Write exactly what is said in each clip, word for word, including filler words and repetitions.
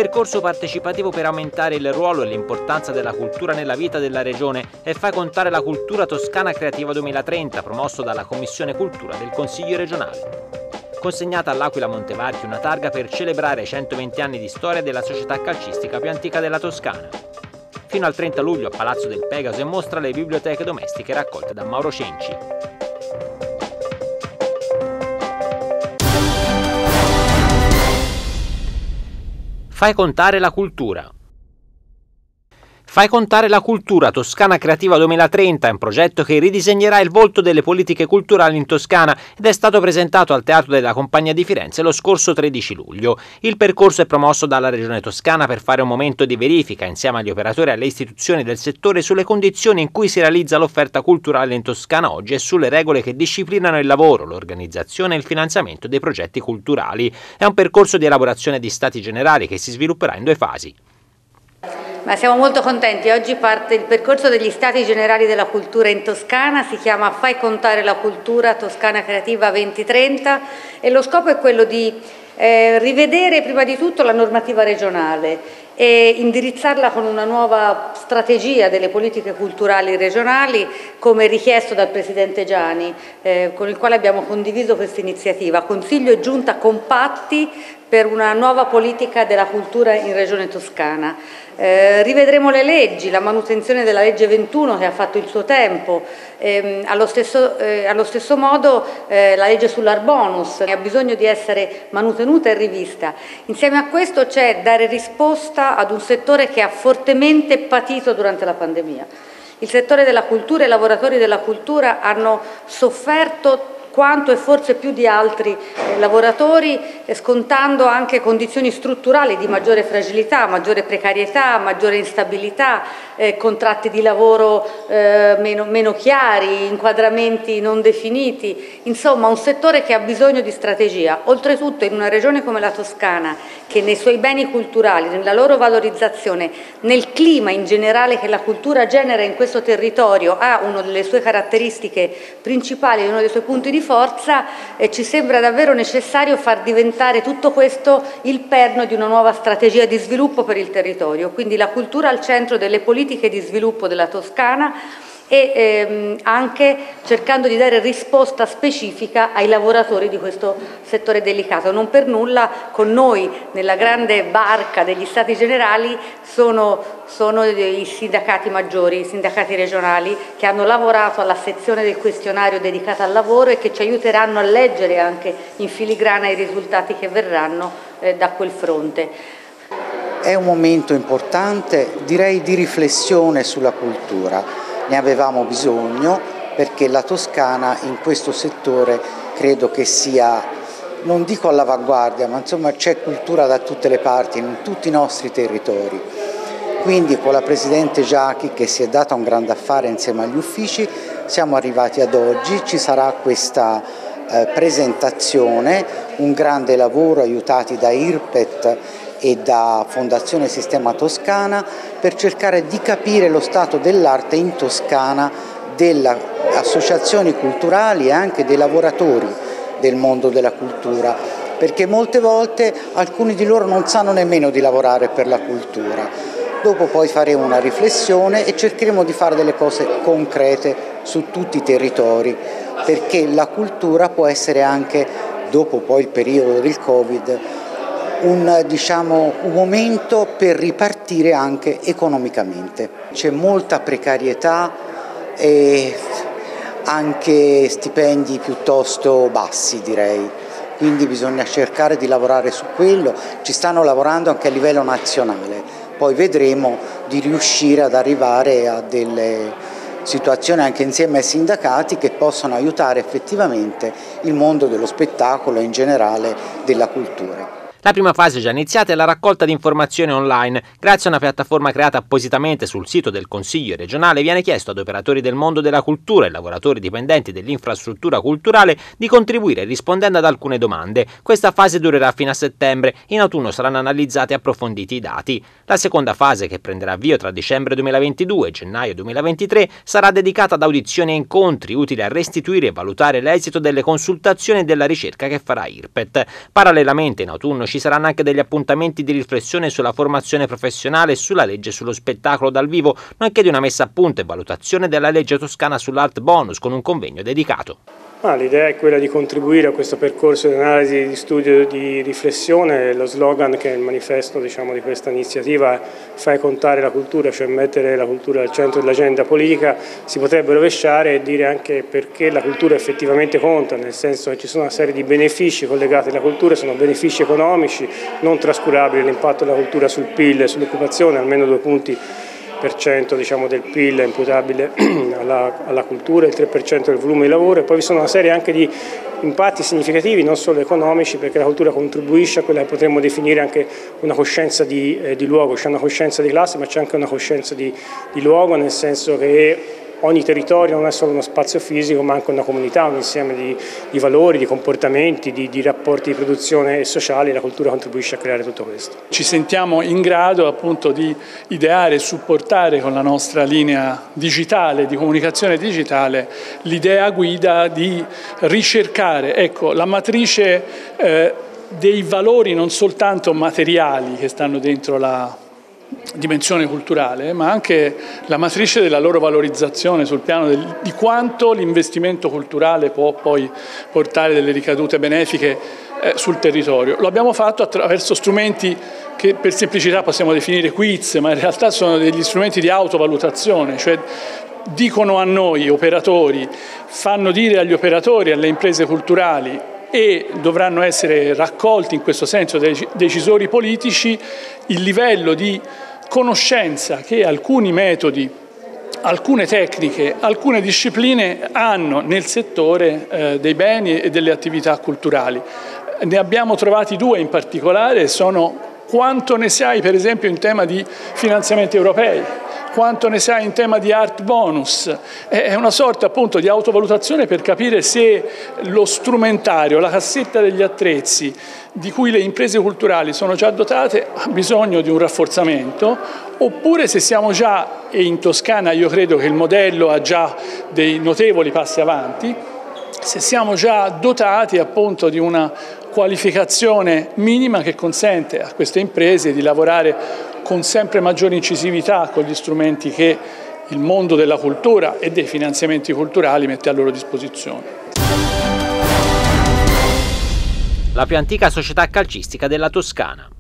percorso partecipativo per aumentare il ruolo e l'importanza della cultura nella vita della regione e Fai contare la cultura toscana creativa duemilatrenta, promosso dalla Commissione Cultura del Consiglio regionale. Consegnata all'Aquila Montevarchi una targa per celebrare i centoventi anni di storia della società calcistica più antica della Toscana. Fino al trenta luglio a Palazzo del Pegaso e mostra le biblioteche domestiche raccolte da Mauro Cenci. Fai contare la cultura. Fai contare la cultura Toscana Creativa duemilatrenta è un progetto che ridisegnerà il volto delle politiche culturali in Toscana ed è stato presentato al Teatro della Compagnia di Firenze lo scorso tredici luglio. Il percorso è promosso dalla Regione Toscana per fare un momento di verifica insieme agli operatori e alle istituzioni del settore sulle condizioni in cui si realizza l'offerta culturale in Toscana oggi e sulle regole che disciplinano il lavoro, l'organizzazione e il finanziamento dei progetti culturali. È un percorso di elaborazione di stati generali che si svilupperà in due fasi. Ma siamo molto contenti, oggi parte il percorso degli Stati Generali della Cultura in Toscana, si chiama Fai contare la cultura Toscana Creativa duemilatrenta e lo scopo è quello di eh, rivedere prima di tutto la normativa regionale e indirizzarla con una nuova strategia delle politiche culturali regionali come richiesto dal Presidente Giani, eh, con il quale abbiamo condiviso questa iniziativa. Consiglio e Giunta compatti per una nuova politica della cultura in Regione Toscana. Eh, rivedremo le leggi, la manutenzione della legge ventuno che ha fatto il suo tempo, ehm, allo, stesso, eh, allo stesso modo eh, la legge sull'Arbonus che ha bisogno di essere manutenuta e rivista. Insieme a questo c'è dare risposta ad un settore che ha fortemente patito durante la pandemia. Il settore della cultura e i lavoratori della cultura hanno sofferto quanto e forse più di altri eh, lavoratori, eh, scontando anche condizioni strutturali di maggiore fragilità, maggiore precarietà, maggiore instabilità, eh, contratti di lavoro eh, meno, meno chiari, inquadramenti non definiti, insomma un settore che ha bisogno di strategia. Oltretutto in una regione come la Toscana, che nei suoi beni culturali, nella loro valorizzazione, nel clima in generale che la cultura genera in questo territorio, ha una delle sue caratteristiche principali, uno dei suoi punti di forza, e ci sembra davvero necessario far diventare tutto questo il perno di una nuova strategia di sviluppo per il territorio, quindi la cultura al centro delle politiche di sviluppo della Toscana e ehm, anche cercando di dare risposta specifica ai lavoratori di questo settore delicato. Non per nulla con noi nella grande barca degli Stati Generali sono, sono i sindacati maggiori, i sindacati regionali che hanno lavorato alla sezione del questionario dedicata al lavoro e che ci aiuteranno a leggere anche in filigrana i risultati che verranno eh, da quel fronte. È un momento importante, direi, di riflessione sulla cultura. Ne avevamo bisogno perché la Toscana in questo settore credo che sia, non dico all'avanguardia, ma insomma c'è cultura da tutte le parti, in tutti i nostri territori. Quindi con la Presidente Giachi, che si è data un grande affare insieme agli uffici, siamo arrivati ad oggi, ci sarà questa eh, presentazione, un grande lavoro aiutati da IRPET e da Fondazione Sistema Toscana per cercare di capire lo stato dell'arte in Toscana, delle associazioni culturali e anche dei lavoratori del mondo della cultura, perché molte volte alcuni di loro non sanno nemmeno di lavorare per la cultura. Dopo poi faremo una riflessione e cercheremo di fare delle cose concrete su tutti i territori, perché la cultura può essere anche, dopo poi il periodo del Covid, Un, diciamo, un momento per ripartire anche economicamente. C'è molta precarietà e anche stipendi piuttosto bassi, direi, quindi bisogna cercare di lavorare su quello, ci stanno lavorando anche a livello nazionale, poi vedremo di riuscire ad arrivare a delle situazioni anche insieme ai sindacati che possano aiutare effettivamente il mondo dello spettacolo e in generale della cultura. La prima fase già iniziata è la raccolta di informazioni online. Grazie a una piattaforma creata appositamente sul sito del Consiglio regionale viene chiesto ad operatori del mondo della cultura e lavoratori dipendenti dell'infrastruttura culturale di contribuire rispondendo ad alcune domande. Questa fase durerà fino a settembre. In autunno saranno analizzati e approfonditi i dati. La seconda fase, che prenderà avvio tra dicembre duemilaventidue e gennaio duemilaventitré, sarà dedicata ad audizioni e incontri utili a restituire e valutare l'esito delle consultazioni e della ricerca che farà IRPET. Parallelamente in autunno ci ci saranno anche degli appuntamenti di riflessione sulla formazione professionale e sulla legge sullo spettacolo dal vivo, nonché di una messa a punto e valutazione della legge toscana sull'art bonus con un convegno dedicato. Ah, l'idea è quella di contribuire a questo percorso di analisi, di studio, di riflessione. Lo slogan che è il manifesto, diciamo, di questa iniziativa è "Fai contare la cultura", cioè mettere la cultura al centro dell'agenda politica. Si potrebbe rovesciare e dire anche perché la cultura effettivamente conta, nel senso che ci sono una serie di benefici collegati alla cultura, sono benefici economici non trascurabili. L'impatto della cultura sul P I L e sull'occupazione, almeno due punti per cento diciamo, del P I L è imputabile alla, alla cultura, il tre per cento del volume di lavoro, e poi vi sono una serie anche di impatti significativi non solo economici, perché la cultura contribuisce a quella che potremmo definire anche una coscienza di, eh, di luogo. C'è una coscienza di classe ma c'è anche una coscienza di, di luogo, nel senso che ogni territorio non è solo uno spazio fisico ma anche una comunità, un insieme di, di valori, di comportamenti, di, di rapporti di produzione e sociali. La cultura contribuisce a creare tutto questo. Ci sentiamo in grado appunto di ideare e supportare con la nostra linea digitale, di comunicazione digitale, l'idea guida di ricercare ecco, la matrice eh, dei valori non soltanto materiali che stanno dentro la dimensione culturale, ma anche la matrice della loro valorizzazione sul piano del, di quanto l'investimento culturale può poi portare delle ricadute benefiche eh, sul territorio. Lo abbiamo fatto attraverso strumenti che per semplicità possiamo definire quiz, ma in realtà sono degli strumenti di autovalutazione, cioè dicono a noi operatori, fanno dire agli operatori, alle imprese culturali, e dovranno essere raccolti in questo senso dai decisori politici il livello di conoscenza che alcuni metodi, alcune tecniche, alcune discipline hanno nel settore eh, dei beni e delle attività culturali. Ne abbiamo trovati due in particolare, sono quanto ne sai per esempio in tema di finanziamenti europei, quanto ne sai in tema di art bonus. È una sorta appunto di autovalutazione per capire se lo strumentario, la cassetta degli attrezzi di cui le imprese culturali sono già dotate ha bisogno di un rafforzamento, oppure se siamo già, e in Toscana io credo che il modello ha già dei notevoli passi avanti, se siamo già dotati appunto di una qualificazione minima che consente a queste imprese di lavorare con sempre maggiore incisività con gli strumenti che il mondo della cultura e dei finanziamenti culturali mette a loro disposizione. La più antica società calcistica della Toscana.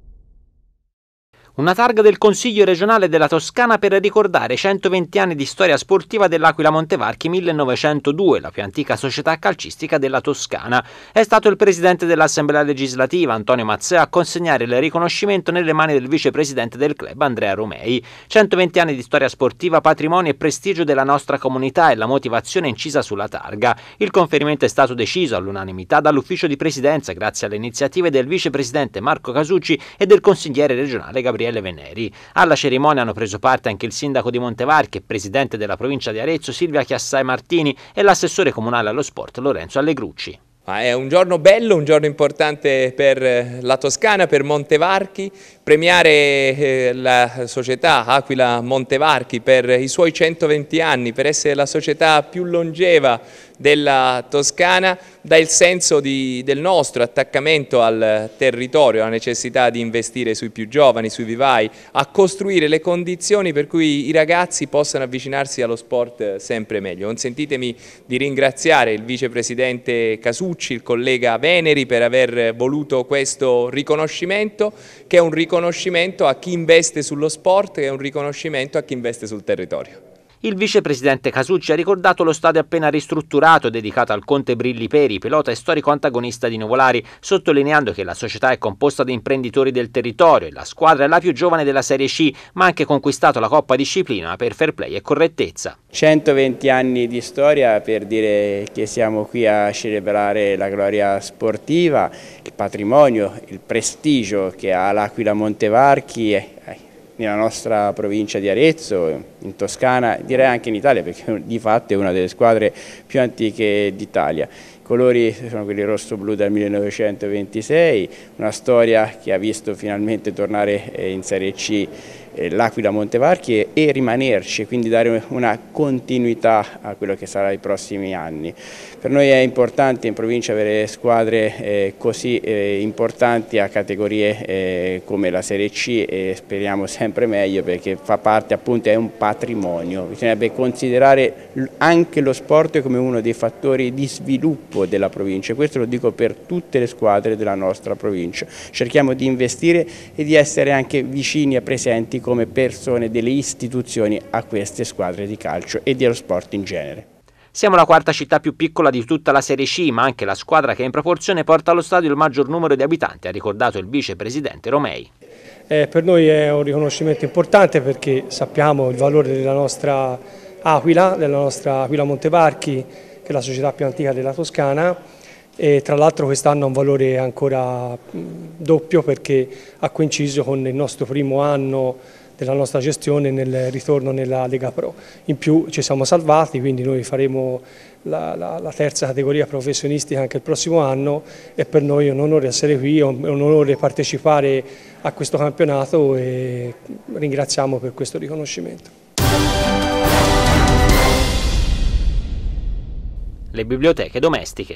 Una targa del Consiglio regionale della Toscana per ricordare i centoventi anni di storia sportiva dell'Aquila Montevarchi millenovecentodue, la più antica società calcistica della Toscana. È stato il presidente dell'Assemblea legislativa, Antonio Mazzeo, a consegnare il riconoscimento nelle mani del vicepresidente del club, Andrea Romei. centoventi anni di storia sportiva, patrimonio e prestigio della nostra comunità, e la motivazione incisa sulla targa. Il conferimento è stato deciso all'unanimità dall'ufficio di presidenza grazie alle iniziative del vicepresidente Marco Casucci e del consigliere regionale Gabriele Veneri. Alla cerimonia hanno preso parte anche il sindaco di Montevarchi e presidente della provincia di Arezzo Silvia Chiassai Martini e l'assessore comunale allo sport Lorenzo Allegrucci. È un giorno bello, un giorno importante per la Toscana, per Montevarchi. Premiare eh, la società Aquila Montevarchi per i suoi centoventi anni, per essere la società più longeva della Toscana, dà il senso di, del nostro attaccamento al territorio, la necessità di investire sui più giovani, sui vivai, a costruire le condizioni per cui i ragazzi possano avvicinarsi allo sport sempre meglio. Consentitemi di ringraziare il vicepresidente Casucci, il collega Veneri per aver voluto questo riconoscimento, che è un riconoscimento a chi investe sullo sport, che è un riconoscimento a chi investe sul territorio. Il vicepresidente Casucci ha ricordato lo stadio appena ristrutturato dedicato al conte Brilli Peri, pilota e storico antagonista di Nuvolari, sottolineando che la società è composta da imprenditori del territorio e la squadra è la più giovane della Serie C, ma ha anche conquistato la Coppa Disciplina per fair play e correttezza. centoventi anni di storia per dire che siamo qui a celebrare la gloria sportiva, il patrimonio, il prestigio che ha l'Aquila Montevarchi e nella nostra provincia di Arezzo, in Toscana, direi anche in Italia, perché di fatto è una delle squadre più antiche d'Italia. I colori sono quelli rosso-blu dal millenovecentoventisei, una storia che ha visto finalmente tornare in Serie C l'Aquila Montevarchi e rimanerci, quindi dare una continuità a quello che sarà i prossimi anni. Per noi è importante in provincia avere squadre eh, così eh, importanti a categorie eh, come la Serie C, e speriamo sempre meglio, perché fa parte, appunto, è un patrimonio. Bisognerebbe considerare anche lo sport come uno dei fattori di sviluppo della provincia, questo lo dico per tutte le squadre della nostra provincia. Cerchiamo di investire e di essere anche vicini e presenti come persone delle istituzioni a queste squadre di calcio e dello sport in genere. Siamo la quarta città più piccola di tutta la Serie C, ma anche la squadra che in proporzione porta allo stadio il maggior numero di abitanti, ha ricordato il vicepresidente Romei. Eh, per noi è un riconoscimento importante, perché sappiamo il valore della nostra Aquila, della nostra Aquila Montevarchi, che è la società più antica della Toscana, e tra l'altro quest'anno ha un valore ancora doppio, perché ha coinciso con il nostro primo anno della nostra gestione nel ritorno nella Lega Pro. In più ci siamo salvati, quindi noi faremo la, la, la terza categoria professionistica anche il prossimo anno, e per noi è un onore essere qui, è un, è un onore partecipare a questo campionato, e ringraziamo per questo riconoscimento. Le biblioteche domestiche.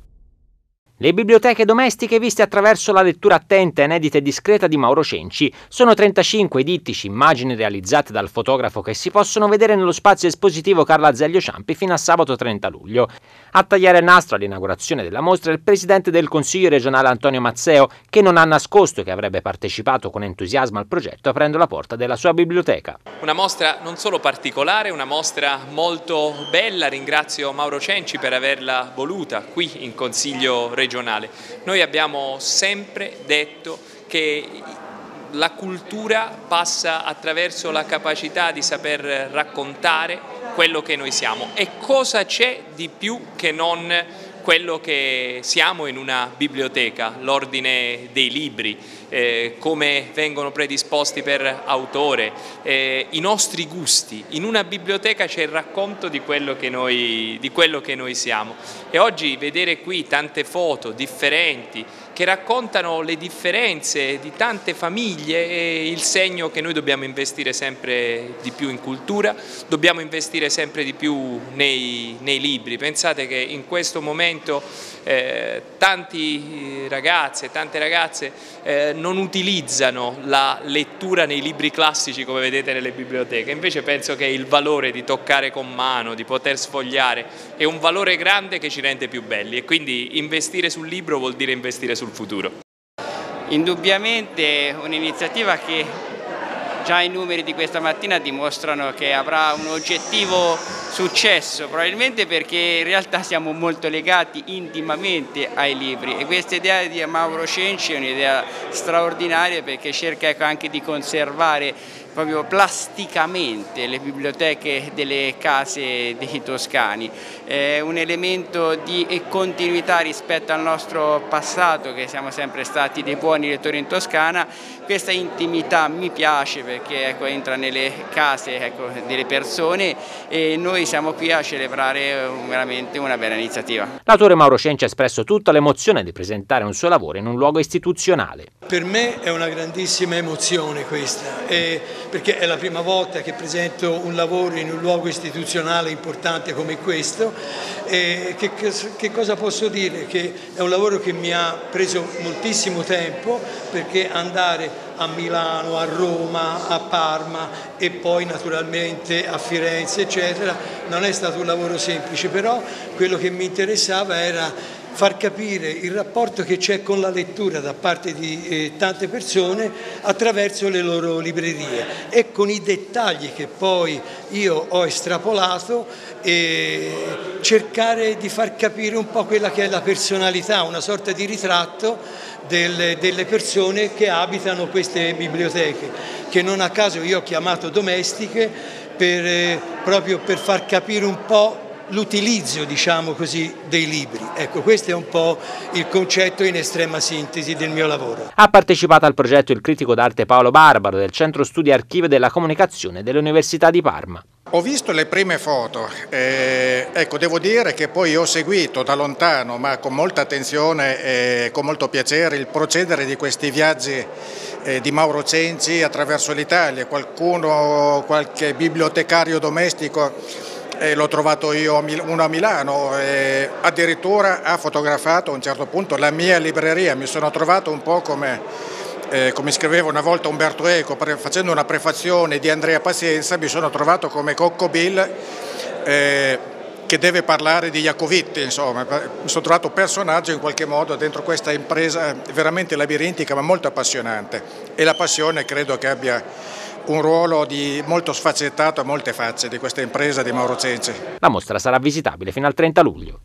Le biblioteche domestiche viste attraverso la lettura attenta, inedita e discreta di Mauro Cenci sono trentacinque dittici immagini realizzate dal fotografo che si possono vedere nello spazio espositivo Carlo Azeglio Ciampi fino a sabato trenta luglio. A tagliare il nastro all'inaugurazione della mostra il presidente del Consiglio regionale Antonio Mazzeo, che non ha nascosto che avrebbe partecipato con entusiasmo al progetto aprendo la porta della sua biblioteca. Una mostra non solo particolare, una mostra molto bella. Ringrazio Mauro Cenci per averla voluta qui in Consiglio regionale. Regionale. Noi abbiamo sempre detto che la cultura passa attraverso la capacità di saper raccontare quello che noi siamo, e cosa c'è di più che non quello che siamo in una biblioteca, l'ordine dei libri, eh, come vengono predisposti per autore, eh, i nostri gusti. In una biblioteca c'è il racconto di quello che noi, di quello che noi siamo, e oggi vedere qui tante foto differenti che raccontano le differenze di tante famiglie è il segno che noi dobbiamo investire sempre di più in cultura, dobbiamo investire sempre di più nei, nei libri. Pensate che in questo momento eh, tanti ragazzi e tante ragazze eh, non utilizzano la lettura nei libri classici come vedete nelle biblioteche, invece penso che il valore di toccare con mano, di poter sfogliare, è un valore grande che ci rende più belli, e quindi investire sul libro vuol dire investire sul futuro. Indubbiamente un'iniziativa che già i numeri di questa mattina dimostrano che avrà un oggettivo successo, probabilmente perché in realtà siamo molto legati intimamente ai libri, e questa idea di Mauro Cenci è un'idea straordinaria, perché cerca anche di conservare proprio plasticamente le biblioteche delle case dei toscani. È un elemento di continuità rispetto al nostro passato, che siamo sempre stati dei buoni lettori in Toscana. Questa intimità mi piace, perché ecco, entra nelle case ecco, delle persone, e noi siamo qui a celebrare veramente una bella iniziativa. L'autore Mauro Cenci ha espresso tutta l'emozione di presentare un suo lavoro in un luogo istituzionale. Per me è una grandissima emozione questa, eh, perché è la prima volta che presento un lavoro in un luogo istituzionale importante come questo. Eh, che, che cosa posso dire? Che è un lavoro che mi ha preso moltissimo tempo, perché andare a Milano, a Roma, a Parma e poi naturalmente a Firenze eccetera non è stato un lavoro semplice, però quello che mi interessava era far capire il rapporto che c'è con la lettura da parte di eh, tante persone attraverso le loro librerie, e con i dettagli che poi io ho estrapolato, e cercare di far capire un po' quella che è la personalità, una sorta di ritratto delle, delle persone che abitano queste biblioteche, che non a caso io ho chiamato domestiche, per, eh, proprio per far capire un po' l'utilizzo, diciamo così, dei libri. Ecco, questo è un po' il concetto in estrema sintesi del mio lavoro. Ha partecipato al progetto il critico d'arte Paolo Barbaro del Centro Studi Archivio della Comunicazione dell'Università di Parma. Ho visto le prime foto, eh, ecco, devo dire che poi ho seguito da lontano, ma con molta attenzione e con molto piacere, il procedere di questi viaggi eh, di Mauro Cenci attraverso l'Italia. Qualcuno, qualche bibliotecario domestico, eh, l'ho trovato io uno a Milano, eh, addirittura ha fotografato a un certo punto la mia libreria. Mi sono trovato un po' come... Eh, come scriveva una volta Umberto Eco, facendo una prefazione di Andrea Pazienza, mi sono trovato come Coccobille eh, che deve parlare di Iacovitti, insomma, mi sono trovato personaggio in qualche modo dentro questa impresa veramente labirintica ma molto appassionante, e la passione credo che abbia un ruolo di molto sfaccettato a molte facce di questa impresa di Mauro Cenci. La mostra sarà visitabile fino al trenta luglio.